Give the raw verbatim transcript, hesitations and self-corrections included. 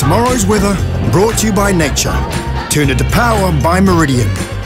Tomorrow's weather brought to you by nature. Turn it to power by Meridian.